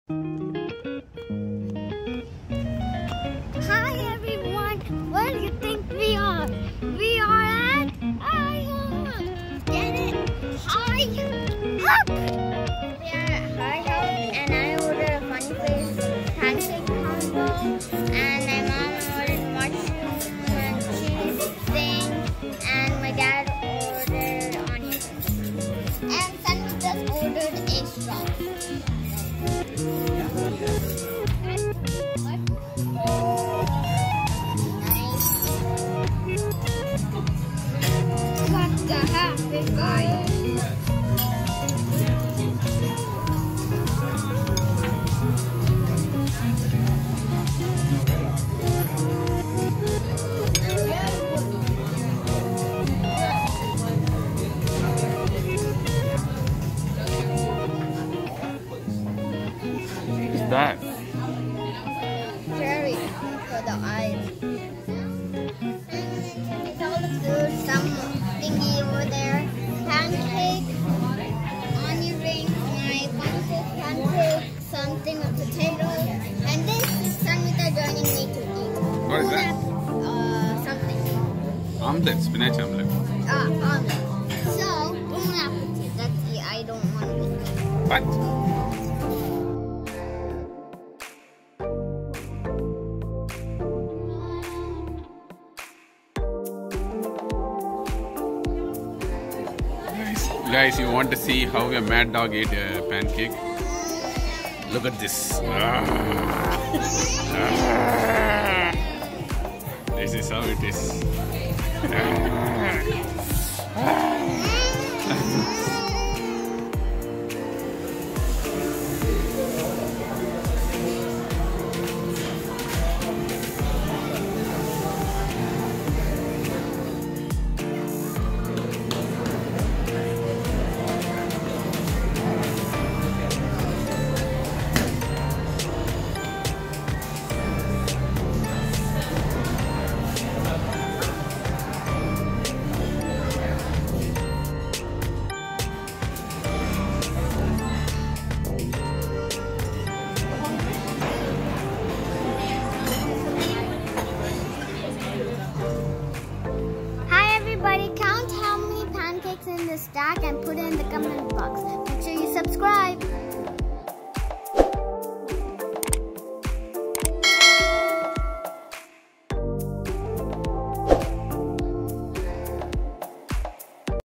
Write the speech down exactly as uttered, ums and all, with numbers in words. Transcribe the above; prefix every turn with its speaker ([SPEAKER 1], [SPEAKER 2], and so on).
[SPEAKER 1] Hi everyone, where do you think we are? We are at iHop. Get it? iHop. We are at iHop and I ordered a funny face pancake combo and my mom ordered mushroom and cheese thing and my dad ordered onion and Sunny just ordered a straw.
[SPEAKER 2] That
[SPEAKER 1] Cherry for the eyes. It's all the food, some thingy over there. Pancake, onion rings, my pancake, pancake, something with potatoes. And this is Sanmita joining me to eat.
[SPEAKER 2] What is that?
[SPEAKER 1] Uh, something.
[SPEAKER 2] Omelette, spinach omelette.
[SPEAKER 1] Ah, omelet. So, bon appetit. That's it. I don't want to eat.
[SPEAKER 2] What? Guys, you want to see how a mad dog ate a pancake? Look at this. This is how it is.
[SPEAKER 1] Everybody count how many pancakes in the stack and put it in the comment box. Make sure you subscribe.